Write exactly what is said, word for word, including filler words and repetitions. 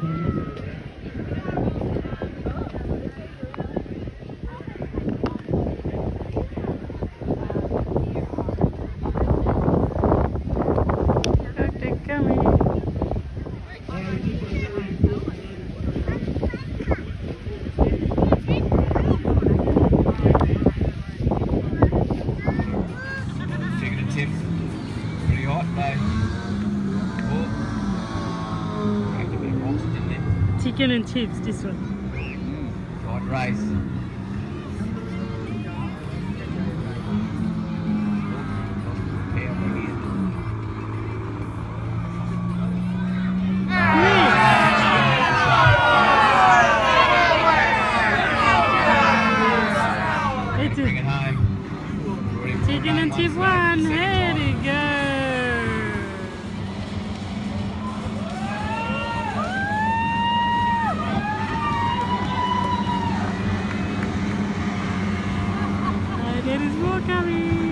Pretty hot though. Oh. Have a bit of oxygen then. Chicken and chips, this one. Hot race. Bring it home. Chicken and chip one, there you go. There is more coming.